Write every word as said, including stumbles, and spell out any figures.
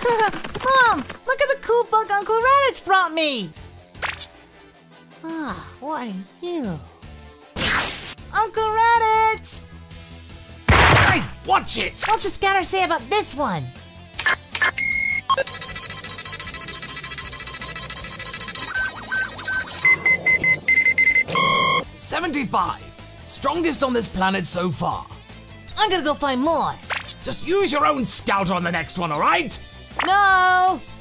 Mom, look at the cool book Uncle Raditz brought me. Ah, what are you? Uncle Raditz! Hey, watch it! What's the scanner say about this one? seventy-five. Strongest on this planet so far. I'm gonna go find more. Just use your own scouter on the next one, alright? No!